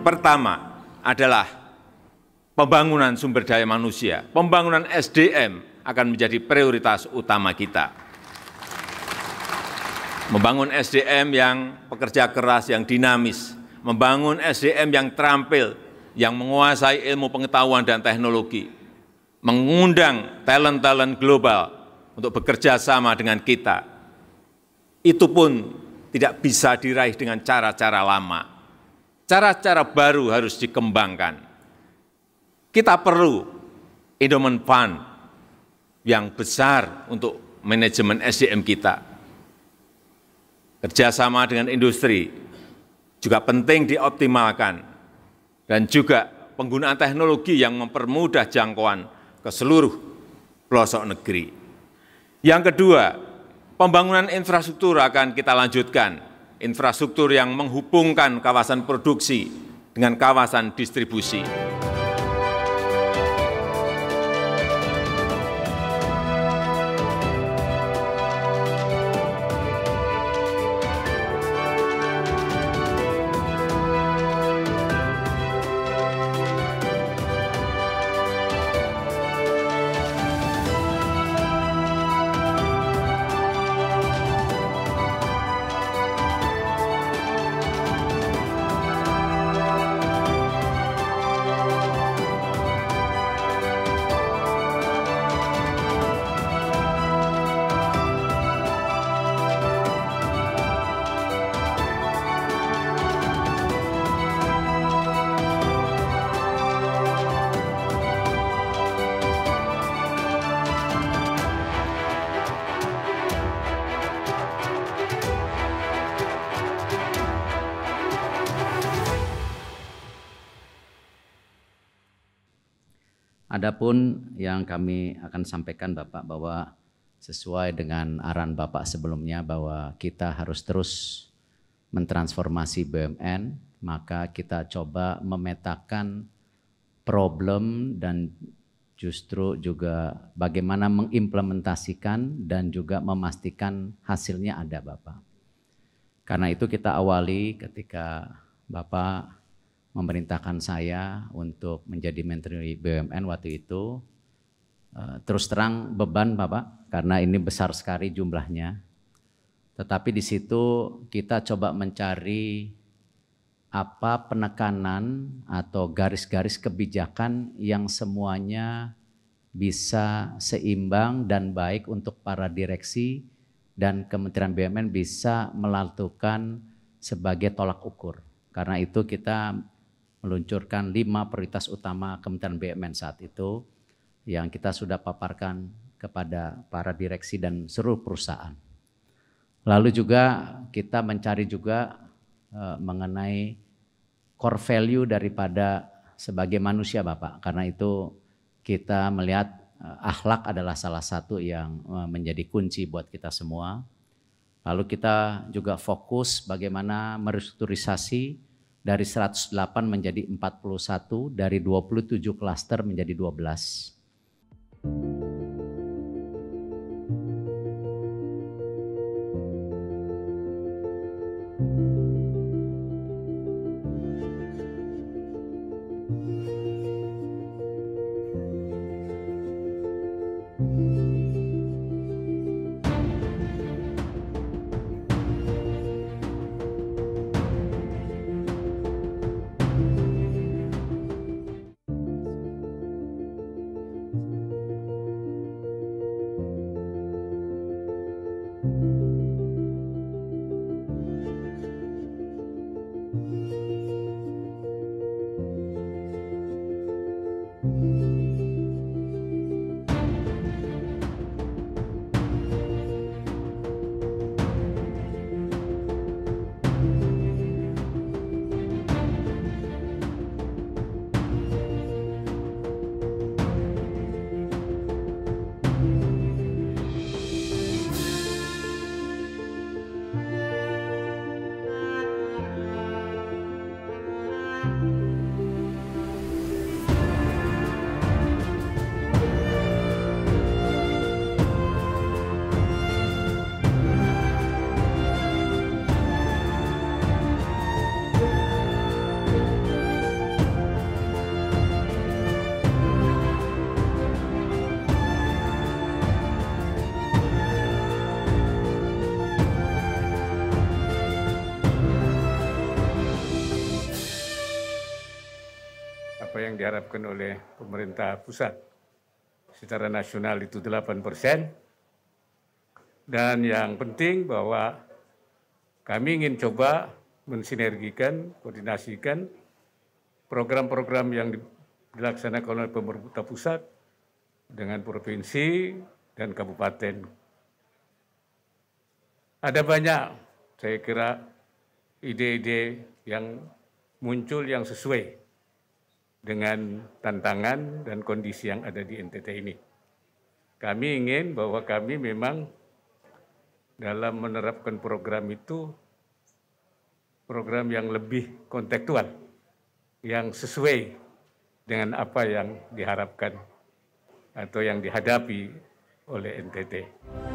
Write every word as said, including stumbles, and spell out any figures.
pertama adalah pembangunan sumber daya manusia. Pembangunan S D M akan menjadi prioritas utama kita. Membangun S D M yang pekerja keras, yang dinamis, membangun S D M yang terampil, yang menguasai ilmu pengetahuan dan teknologi, mengundang talent-talent global untuk bekerja sama dengan kita. Itu pun tidak bisa diraih dengan cara-cara lama. Cara-cara baru harus dikembangkan. Kita perlu endowment fund yang besar untuk manajemen S D M kita. Kerjasama dengan industri juga penting dioptimalkan, dan juga penggunaan teknologi yang mempermudah jangkauan ke seluruh pelosok negeri. Yang kedua, pembangunan infrastruktur akan kita lanjutkan. Infrastruktur yang menghubungkan kawasan produksi dengan kawasan distribusi. Adapun yang kami akan sampaikan Bapak, bahwa sesuai dengan arahan Bapak sebelumnya bahwa kita harus terus mentransformasi B U M N, maka kita coba memetakan problem dan justru juga bagaimana mengimplementasikan dan juga memastikan hasilnya ada Bapak. Karena itu kita awali ketika Bapak memerintahkan saya untuk menjadi Menteri B U M N waktu itu. Terus terang beban Bapak, karena ini besar sekali jumlahnya. Tetapi di situ kita coba mencari apa penekanan atau garis-garis kebijakan yang semuanya bisa seimbang dan baik untuk para direksi, dan Kementerian B U M N bisa melakukan sebagai tolak ukur. Karena itu kita meluncurkan lima prioritas utama Kementerian B U M N saat itu yang kita sudah paparkan kepada para direksi dan seluruh perusahaan. Lalu juga kita mencari juga uh, mengenai core value daripada sebagai manusia Bapak. Karena itu kita melihat uh, akhlak adalah salah satu yang uh, menjadi kunci buat kita semua. Lalu kita juga fokus bagaimana merestrukturisasi dari seratus delapan menjadi empat puluh satu, dari dua puluh tujuh klaster menjadi dua belas. diharapkan oleh pemerintah pusat secara nasional itu delapan persen. Dan yang penting bahwa kami ingin coba mensinergikan, koordinasikan program-program yang dilaksanakan oleh pemerintah pusat dengan provinsi dan kabupaten. Ada banyak, saya kira, ide-ide yang muncul yang sesuai dengan tantangan dan kondisi yang ada di N T T ini. Kami ingin bahwa kami memang dalam menerapkan program itu program yang lebih kontekstual, yang sesuai dengan apa yang diharapkan atau yang dihadapi oleh N T T.